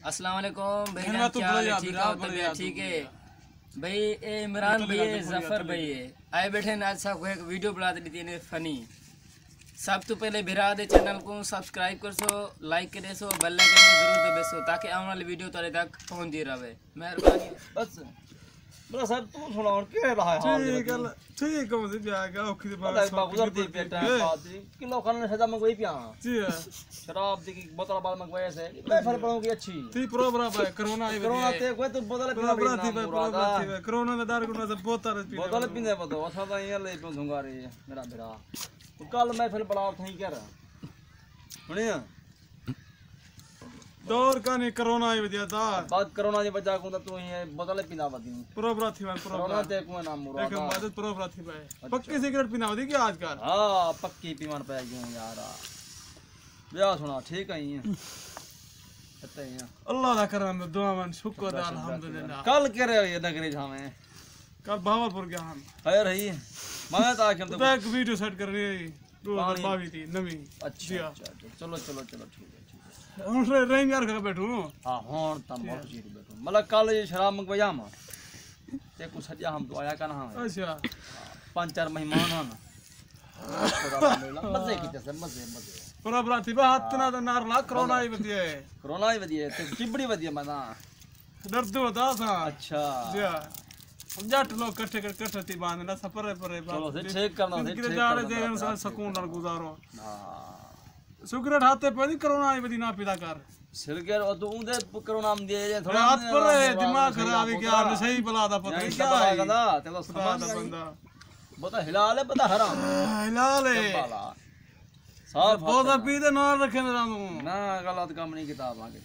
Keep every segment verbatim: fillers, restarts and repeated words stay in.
अस्सलाम वालेकुम भाई, क्या हाल है? ठीक हो? तबीयत ठीक है भाई? ए इमरान भाई है, जफर भाई है, आए बैठे ना। अच्छा को एक वीडियो बना दी ने फनी। सब तो पहले भिरा दे चैनल को सब्सक्राइब कर सो, लाइक करे सो, बेल आइकन को जरूर दबाओ ताकि आने वाली वीडियो तेरे तक पहुंचती रहे। मेहरबानी बस। बड़ा साहब तू सुना और क्या रहा है हाल ठीक है ठीक है मुझे ब्याह का ओके दे बात बात गुजरती बेटा बात किलो खाने सजा मंगवाई पिया जी है शराब दी की बोतल बाल मंगवाए से मैं फल पड़ूं की अच्छी ती प्रोग्राम है कोरोना है कोरोना ते कोई तो बोतल पीना प्रोग्राम थी प्रोग्राम थी कोरोना ने दार गुना से बोतल पी बोतल पीने बतो असा तो ये ले पे धुंगा रे मेरा बेरा कल मैं फिर बड़ा थई क्या रहा सुनिया दौर का नहीं कोरोना ही वजह था बात कोरोना की वजह को तू ये बोतल पीना बदी प्रोग्राम थी मैं कोरोना ते को नाम मुरा एक आदत प्रोग्राम थी भाई पक्की सिगरेट पीना होती क्या आजकल? हां पक्की पीवन पे गयो यार ब्याह सुना ठीक है ये पता है अल्लाह दा करम दुआ मन शुक्र अल्हम्दुलिल्लाह। कल करे ये नगरी जावे कल भावलपुर गया हम है रही मैं तो आके तो एक वीडियो सेट कर रही दो हज़ार बाईस थी नवी। अच्छा अच्छा चलो चलो चलो ठीक है ਹੁਣ ਰੇਂਜ ਯਾਰ ਕਰ ਬੈਠੂ हां ਹੁਣ ਤਾਂ ਬਹੁਤ ਜੀ ਬੈਠੂ ਮਤਲਬ ਕੱਲ ਇਹ ਸ਼ਰਾਬ ਮੰਗਵਾਇਆ ਮਾ ਤੇ ਕੋ ਸੱਜਾ ਹਮ ਤੋਂ ਆਇਆ ਕਨ ਹਾਂ ਅੱਛਾ ਪੰਜ ਚਾਰ ਮਹਿਮਾਨ ਹਨ ਮਜ਼ੇ ਕੀਤੇ ਸੇ ਮਜ਼ੇ ਮਜ਼ੇ ਪਰ ਬਰਾਤੀ ਬਾ ਹੱਥ ਨਾ ਨਾਰ ਲਾ ਕਰੋਨਾ ਹੀ ਵਧੀਆ ਹੈ ਕਰੋਨਾ ਹੀ ਵਧੀਆ ਤੇ ਚਿਬੜੀ ਵਧੀਆ ਮੈਂ ਤਾਂ ਦਰਦ ਹੁੰਦਾ ਸਾਂ ਅੱਛਾ ਜੀ ਜੱਟ ਲੋਕ ਇਕੱਠੇ ਇਕੱਠੇ ਤੀ ਬਾਂਧ ਨਾ ਸਫਰੇ ਪਰੇ ਬਾਤ ਚਲੋ ਸੇ ਠੀਕ ਕਰਨਾ ਸੇ ਕਿਤੇ ਜਾੜੇ ਦੇ ਸਾਂ ਸਕੂਨ ਨਾਲ ਗੁਜ਼ਾਰੋ ਹਾਂ सिगरेट हाथ पे नहीं कोरोना आई बदी ना पीला कर सिगरेट और तो उंदे कोरोना में दिए थोड़ा हाथ पर दिमाग खराब है क्या सही बला दा पता नहीं क्या है कहंदा चलो समझ बंदा बता हिलाल है पता हराम हिलाल है साफ बहुत पी दे ना रखे ना ना गलत काम नहीं किताब आगे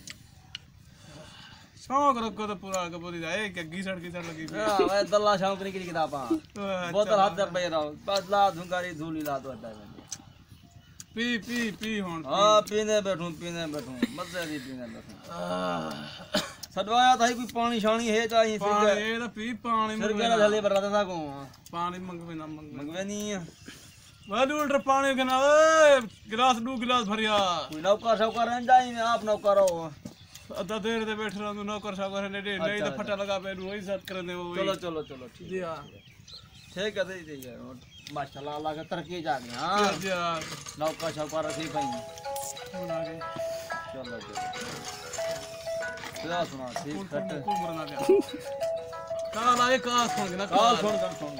शौक रखो तो पूरा कपूरी दा एक गीसड़ गीसड़ लगी हां मैं दल्ला शौक नहीं की किताब बोतल हाथ पे रहो बदला धुंगारी धूली ला दो अड्डा में पी पी पी होन हां पीने बैठूं पीने बैठूं मजे दी पीने बैठूं सडवाया था कोई पानी शानी है चाहिए पानी ये तो पी पानी फिर क्या जल्दी बरला था को पानी मंगवे ना मंगवे मंगवे नहीं वाली उल्टर पानी के ना ए गिलास दो गिलास भरिया कोई नौकर शौकर रह जाई में आप नौकर हो अद्धा देर दे बैठ रहा नौकर शौकर ने दे नहीं तो फटा लगा पे वही सेट कर दे वो चलो चलो चलो ठीक जी हां ठीक है दे दे माशाल्लाह अल्लाह का तरक्की जा गई हां जी हां नौका शौका रखी भाई सुना के चलो चलो क्या सुना ठीक कट को मरना गया काल आए का सुन ना काल सुन कर सुन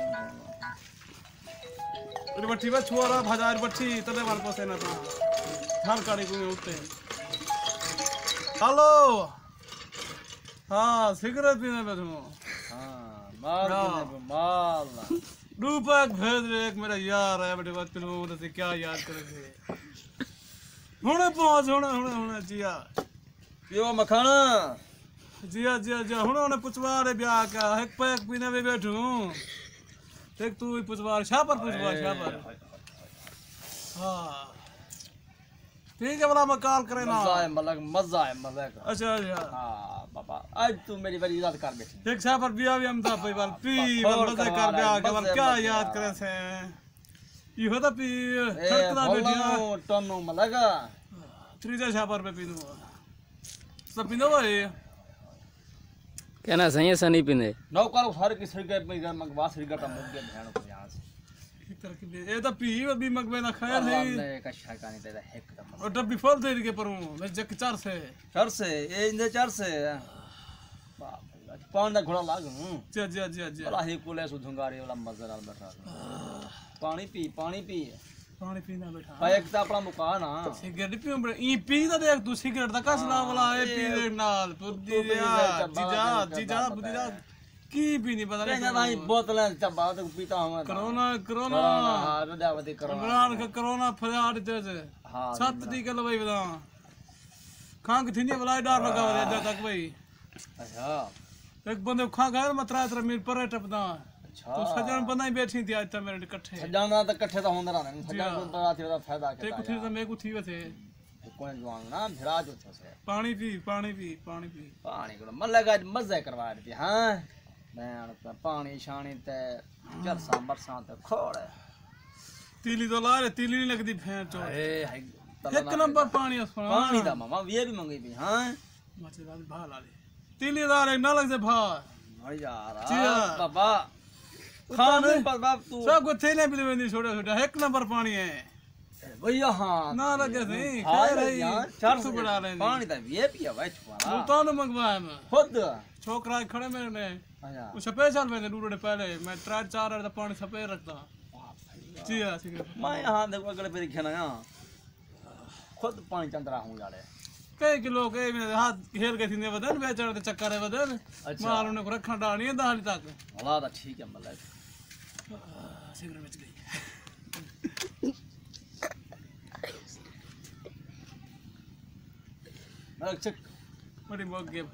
अरे बट्टी में छुआरा हजार बट्टी तले वाल पसे ना था धान काड़ी को उठते हेलो हां सिगरेट पीने में तुम हां मार पीने माल रूपक भेज रे एक मेरा यार है बेटे बात तू तो क्या याद करे थे हुने पहुंच हुने हुने हुने जिया यो मखाना जिया जिया जिया हुने हुने पुछवारे ब्याह का एक पैक पीने में बैठू देख तू ही पुछवार छा पर पुछवार छा पर हां ठीक है वाला मैं कॉल करे ना मजा है मलक मजा है मजा का अच्छा अच्छा हां बाबा आज तू मेरी बड़ी याद कर बैठी एक छा पर बिया भी हम था भाई बाल पी मजे कर ब्याह के बाल क्या याद करे से ये होता पी सड़कला बैठिया टन्नो मलगा त्रीजा छा पर पे पी दो सब पी दो भाई कहना सही है सनी पिंदे नौकर हर की सड़के पे मंगवा सड़का का मुंह के ध्यान को यहां से ये तो पी भी मगवे ना खाया नहीं नहीं का शाका नहीं तेरा एकदम और डब्बी फल दे के पर मैं जक चार से चार से ये इंदे चार से बाप रे पानी घोड़ा लाग जी जी जी जी वाला ही कोले सुधुंगारी वाला मजा नाल बैठा पानी पी पानी पी पानी पीना बैठा भाई एक तो अपना मुका ना सिगरेट पी ई पी तो देख तू सिगरेट दा कसला वाला है पी नाल बुद्धि जीजा जीजा बुद्धि दा की भी नहीं पता नहीं भाई बोतलें चबा तो पीता हूं कोरोना कोरोना हां रजावती कोरोना इमरान का कोरोना फरियाद दे से हां सात टीके लो भाई बता खांग थीनी वाला डर लगा दे तक भाई अच्छा एक बंदे खा गए मतरा तर मेरे पर टपदा अच्छा तो सजन बंदा ही बैठी थी आज तक मेरे इकट्ठे सजाना तो इकट्ठे तो होंदा रहने सजान को बड़ा थी दा फायदा ते कुछ तो मैं कुछ थी वैसे कोई जवान ना भिड़ा जो से पानी पी पानी पी पानी पी पानी को मन लगा मजे करवा दी हां मैं पानी शानी ते चरसा बरसा ते खोड़ तीली तो ला रे तीली नहीं लगदी भैंस चो अरे एक नंबर पानी उस पानी दा मामा ये भी मंगी भी हां मछली भा लाली तीन हजार एक नालक से भा भाई यार जी हाँ। बाबा खाने बाबा तू सब को थैले भी लेने छोटा छोटा एक नंबर पानी है भैया हाँ ना लगे नहीं हाँ खैर है यार चार सौ बड़ा लेने पानी तो ये पिया भाई छुआरा मुल्तान मंगवाया मैं खुद छोकरा खड़े मेरे ने अच्छा वो सफेद साल में डूडे पहले मैं त्रण चार हज़ार पानी सफेद रखता जी हाँ ठीक है मैं यहाँ देखो अगले पे खेना यहाँ खुद पानी चंद रहा हूँ यार कई किलो कई में हाथ घेर के थी बदन बेचारे ते चक्कर है बदन अच्छा। मार उन्हें को रखना डालनी है दाली तक वाला तो ठीक है मतलब सिगरेट बच गई मतलब चेक बड़ी मौक गई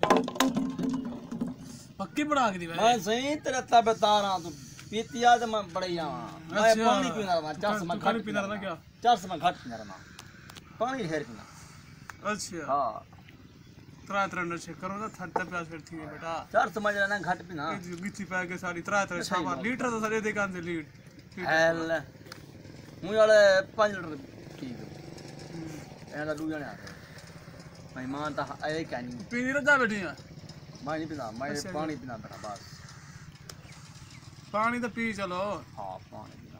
पक्की बना के दी भाई मैं सही तेरा तब बता रहा तू पीती आज मैं बड़ी यहाँ मैं अच्छा। पानी पीना रहा चार से मैं पानी घट पीना रहा क्या चार से मैं घट पीना रहा पानी ढेर पीना अच्छा हाँ त्रा त्रा नशे करो ना थर्ड प्यास फिर थी बेटा चार समझ रहा ना घट पीना गिच्ची पा के सारी त्रा त्रा छापा लीटर तो सारे दुकान से लीट हेल मुझे वाले पाँच लीटर ठीक है ऐसा डूब जाने आते मेहमान तो आए क्या नहीं पीनी रजा बैठी है मैं नहीं पीना मैं अच्छा। पानी पीना बेटा बस पानी तो पी चलो हाँ पानी पीना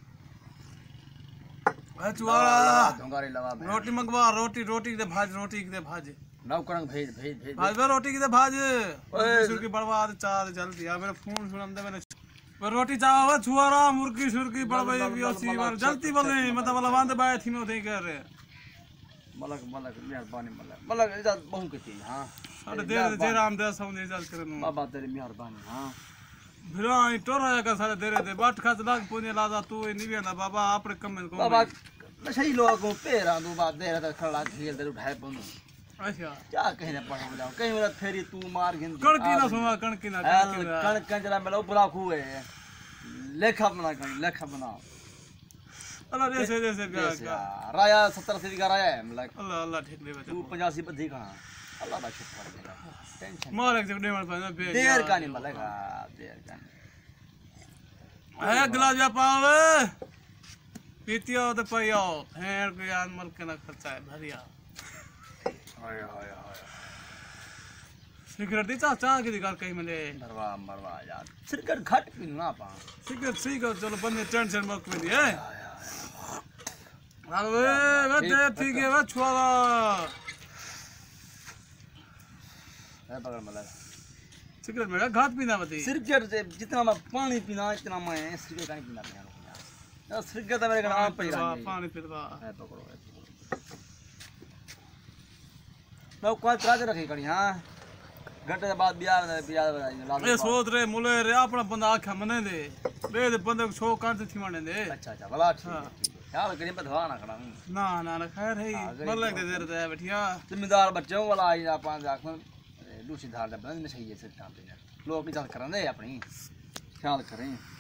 है चुआड़ा धुंगारी लगा मैं रोटी मंगवा रोटी रोटी दे भाज रोटी दे भाज नौकरंग भेज भेज भेज भाज बे रोटी दे भाज ओए। मुर्गी सुर्गी बर्बाद चाल जल्दी आ मेरे फोन सुनम दे मैंने बे रोटी चावा छुआरा मुर्गी सुर्गी बड़बई बियोसी बर जल्दी बोले मतलब वाला बांध बाय थी नो दे कर मलक मलक मेहरबानी मलक मलक इजाजत बहु के थी हाँ साडे देर जे राम दे सौने इजाजत करनो बाबा तेरी मेहरबानी हाँ भिराई टोरा का सारे देरे दे बाट खास लाग पुने लाजा तू नहीं वेंदा बाबा आपरे कमेंट को बाबा सही लोगों को पेरा दो बात दे रहा था खड़ा खेल दे उठाए पनु अच्छा क्या कहने पड़ा हो जाओ कहीं मेरा फेरी तू मार गिन कणकी ना सुना कणकी ना कणकी ना कण कंजरा में लो बुला खुए लेखा बना कर लेखा बना अल्लाह जैसे जैसे प्यार जैसे का यार, राया सत्तर अस्सी का राया है मतलब अल्लाह अल्लाह ठीक ले बच्चा तू पचासी बद्धी कहाँ अल्लाह का शुक्र है टेंशन मार एक जगह मार पाना बे देर का नहीं मतलब हाँ, देर का नहीं है गिलास जा पावे पीतियो तो पियो फेर को यार मल के ना खर्चा है भरिया हाय हाय हाय सिगरेट दी चा चा की दिकार कहीं मिले मरवा मरवा यार सिरकट घट पी ना पा सिगरेट सिगरेट चलो बंदे टेंशन मत में दिए अरे वे दे ठीक है वे छुआला है पकड़ मतलब सिगरेट मेरा घात पीना बती सिरकट से जितना मैं पानी पीना इतना मैं सिरकट का नहीं पीना पीना यार सिरकट तो मेरे का नाम पे रहा पानी पीवा है पकड़ो है मैं कोई काज रखी कड़ी हां घंटे के बाद बियाह में बियाह ए सोच रे मुले रे अपना बंदा आखा मने दे बे दे बंदे को छो कांत थी माने दे अच्छा अच्छा भला ठीक यार कहीं पे धवा ना करा ना ना ना खैर है मर लग दे दे दे बैठिया जिम्मेदार बच्चों वाला आई ना पांच आखन दूसरी धार दे बंद में सही है सिर पे लोग भी चल करन दे अपनी ख्याल करें